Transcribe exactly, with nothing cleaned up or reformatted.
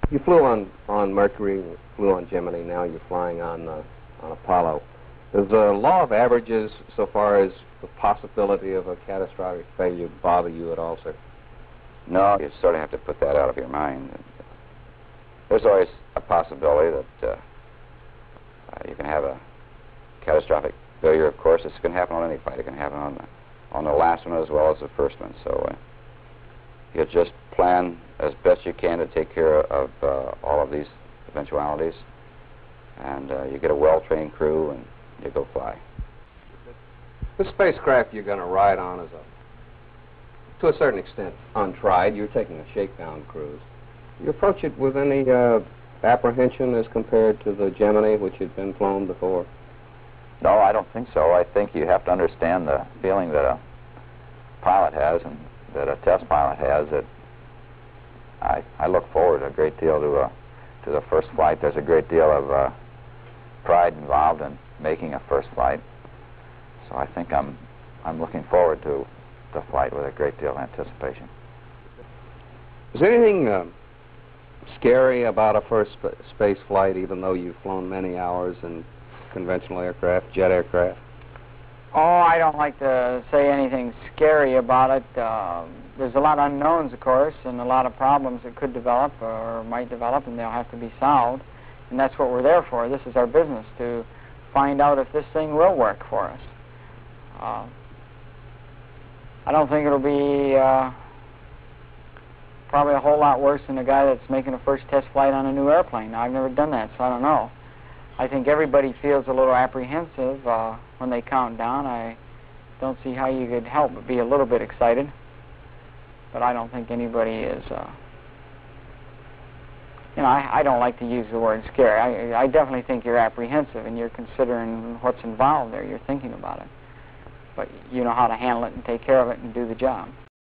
You flew on, on Mercury, flew on Gemini, now you're flying on, uh, on Apollo. Does the law of averages, so far as the possibility of a catastrophic failure, bother you at all, sir? No, you sort of have to put that out of your mind. There's always a possibility that uh, uh, you can have a catastrophic failure, of course. This can happen on any flight. It can happen on the, on the last one as well as the first one. So uh, you just plan as best you can to take care of uh, all of these eventualities. And uh, you get a well-trained crew and you go fly. The spacecraft you're going to ride on is, a, to a certain extent, untried. You're taking a shakedown cruise. You approach it with any uh, apprehension as compared to the Gemini, which had been flown before? No, I don't think so. I think you have to understand the feeling that a pilot has and that a test pilot has. That I, I look forward a great deal to, a, to the first flight. There's a great deal of uh, pride involved in making a first flight. So I think I'm, I'm looking forward to the flight with a great deal of anticipation. Is there anything uh, scary about a first sp space flight, even though you've flown many hours in conventional aircraft, jet aircraft? Oh, I don't like to say anything scary about it. Uh, there's a lot of unknowns, of course, and a lot of problems that could develop or might develop, and they'll have to be solved. And that's what we're there for. This is our business, to find out if this thing will work for us. Uh, I don't think it'll be uh, probably a whole lot worse than a guy that's making a first test flight on a new airplane. Now, I've never done that, so I don't know. I think everybody feels a little apprehensive uh, when they count down. I don't see how you could help but be a little bit excited. But I don't think anybody is, uh, you know, I, I don't like to use the word scary. I, I definitely think you're apprehensive and you're considering what's involved there. You're thinking about it. But you know how to handle it and take care of it and do the job.